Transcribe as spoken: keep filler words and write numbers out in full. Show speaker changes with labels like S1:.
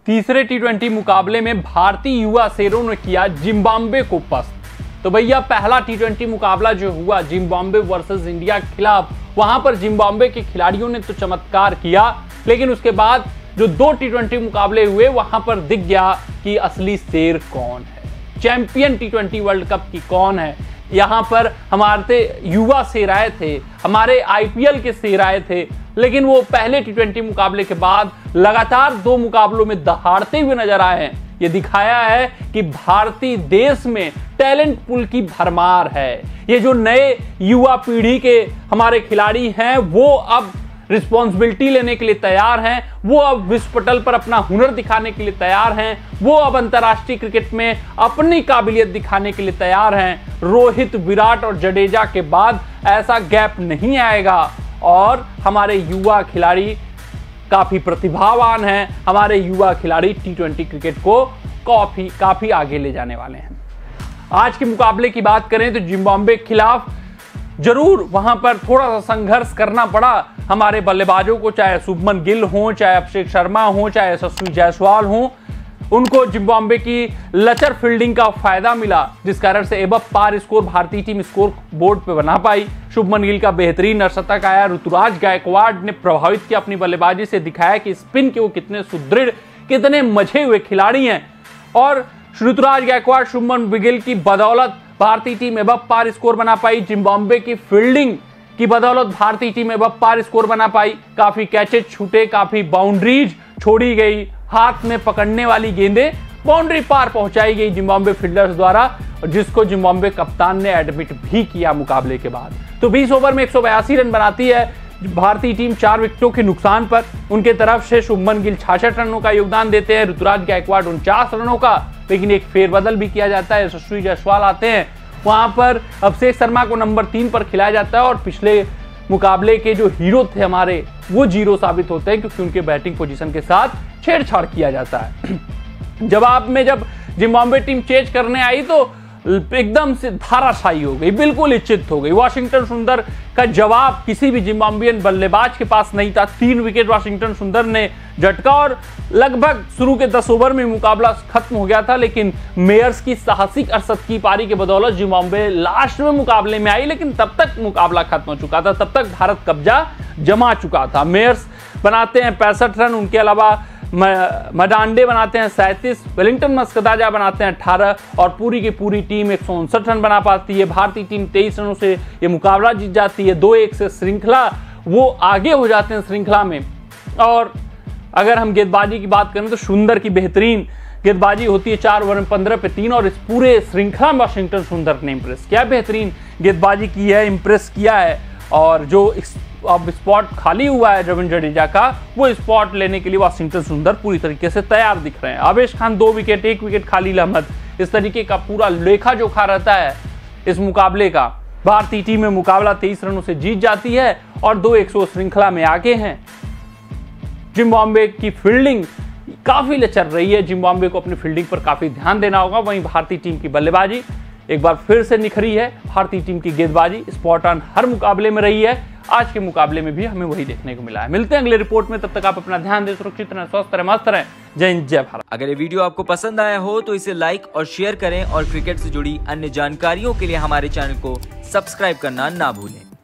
S1: तीसरे T twenty मुकाबले में भारतीय युवा शेरों ने किया जिम्बाब्वे को पस्त। तो भैया पहला टी ट्वेंटी मुकाबला जो हुआ जिम्बाब्वे वर्सेस इंडिया के खिलाफ, वहां पर जिम्बाब्वे के खिलाड़ियों ने तो चमत्कार किया, लेकिन उसके बाद जो दो टी ट्वेंटी मुकाबले हुए वहां पर दिख गया कि असली शेर कौन है, champion T twenty world cup की कौन है। यहाँ पर हमारे युवा शेर आए थे, हमारे आईपीएल के शेर आए थे, लेकिन वो पहले टी ट्वेंटी मुकाबले के बाद लगातार दो मुकाबलों में दहाड़ते हुए नजर आए हैं। ये दिखाया है कि भारतीय देश में टैलेंट पुल की भरमार है। ये जो नए युवा पीढ़ी के हमारे खिलाड़ी हैं वो अब रिस्पॉन्सिबिलिटी लेने के लिए तैयार हैं, वो अब विश्व पटल पर अपना हुनर दिखाने के लिए तैयार हैं, वो अब अंतर्राष्ट्रीय क्रिकेट में अपनी काबिलियत दिखाने के लिए तैयार हैं। रोहित, विराट और जडेजा के बाद ऐसा गैप नहीं आएगा और हमारे युवा खिलाड़ी काफी प्रतिभावान हैं। हमारे युवा खिलाड़ी टी ट्वेंटी क्रिकेट को काफी काफी आगे ले जाने वाले हैं। आज के मुकाबले की बात करें तो जिम्बाब्वे के खिलाफ जरूर वहां पर थोड़ा सा संघर्ष करना पड़ा हमारे बल्लेबाजों को, चाहे शुभमन गिल हो, चाहे अभिषेक शर्मा हो, चाहे यशस्वी जायसवाल हो। उनको जिम्बाब्वे की लचर फील्डिंग का फायदा मिला, जिस कारण से एबव पार स्कोर भारतीय टीम स्कोर बोर्ड पे बना पाई। शुभमन गिल का बेहतरीन अर्धशतक आया। ऋतुराज गायकवाड़ ने प्रभावित किया अपनी बल्लेबाजी से, दिखाया कि स्पिन के वो कितने सुदृढ़, कितने मजे हुए खिलाड़ी हैं। और ऋतुराज गायकवाड़, शुभमन गिल की बदौलत भारतीय टीम एबव पार स्कोर बना पाई। जिम्बाब्वे की फील्डिंग की बदौलत भारतीय टीम एबव पार स्कोर बना पाई। काफी कैचेज छूटे, काफी बाउंड्रीज छोड़ी गई, हाथ में पकड़ने वाली गेंदें बाउंड्री पार पहुंचाई गई जिम्बाब्वे फील्डर्स द्वारा, जिसको जिम्बाब्वे कप्तान ने एडमिट भी किया मुकाबले के बाद। तो बीस ओवर में एक सौ बयासी रन बनाती है भारतीय टीम चार विकेटों के नुकसान पर। उनके तरफ से शुभमन गिल छियासठ रनों का योगदान देते हैं, ऋतुराज गायकवाड़ उनचास रनों का, लेकिन एक फेरबदल भी किया जाता है। यशस्वी जायसवाल आते हैं, वहां पर अभिषेक शर्मा को नंबर तीन पर खिलाया जाता है और पिछले मुकाबले के जो हीरो थे हमारे वो जीरो साबित होते हैं, क्योंकि उनके बैटिंग पोजीशन के साथ छेड़छाड़ किया जाता है। जवाब में जब जिम्बाब्वे टीम चेज करने आई तो एकदम से धाराशायी हो गई, बिल्कुल इच्छित हो गई। वाशिंगटन सुंदर का जवाब किसी भी जिम्बाब्वियन बल्लेबाज के पास नहीं था। तीन विकेट वाशिंगटन सुंदर ने झटका और लगभग शुरू के दस ओवर में मुकाबला खत्म हो गया था, लेकिन मेयर्स की साहसिक अड़सठ पारी के बदौलत जिम्बाब्वे लास्ट में मुकाबले में आई, लेकिन तब तक मुकाबला खत्म हो चुका था, तब तक भारत कब्जा जमा चुका था। मेयर्स बनाते हैं पैंसठ रन, उनके अलावा मडांडे बनाते हैं सैंतीस, वेलिंगटन मस्कदाजा बनाते हैं अठारह और पूरी की पूरी टीम एक सौ उनसठ रन बना पाती है। भारतीय टीम तेईस रनों से ये मुकाबला जीत जाती है। दो एक से श्रृंखला वो आगे हो जाते हैं श्रृंखला में। और अगर हम गेंदबाजी की बात करें तो सुंदर की बेहतरीन गेंदबाजी होती है, चार ओवर में पंद्रह पे तीन, और इस पूरे श्रृंखला में वाशिंगटन सुंदर ने इंप्रेस किया, बेहतरीन गेंदबाजी की है, इंप्रेस किया है। और जो अब स्पॉट खाली हुआ है रविंद्र जडेजा का, वो स्पॉट लेने के लिए वाशिंगटन सुंदर पूरी तरीके से तैयार दिख रहे हैं। आवेश खान दो विकेट, एक विकेट खालिल अहमद, इस तरीके का पूरा लेखा जोखा रहता है इस मुकाबले का। भारतीय टीम में मुकाबला तेईस रनों से जीत जाती है और दो एक सौ श्रृंखला में आगे हैं। जिम्बाब्वे की फील्डिंग काफी लचर रही है, जिम्बाब्वे को अपनी फील्डिंग पर काफी ध्यान देना होगा। वहीं भारतीय टीम की बल्लेबाजी एक बार फिर से निखरी है, भारतीय टीम की गेंदबाजी स्पॉट ऑन हर मुकाबले में रही है। आज के मुकाबले में भी हमें वही देखने को मिला है। मिलते हैं अगले रिपोर्ट में, तब तक आप अपना ध्यान दें, सुरक्षित रहें, स्वस्थ रहें, मस्त रहें। जय हिंद, जय भारत।
S2: अगर ये वीडियो आपको पसंद आया हो तो इसे लाइक और शेयर करें और क्रिकेट से जुड़ी अन्य जानकारियों के लिए हमारे चैनल को सब्सक्राइब करना ना भूलें।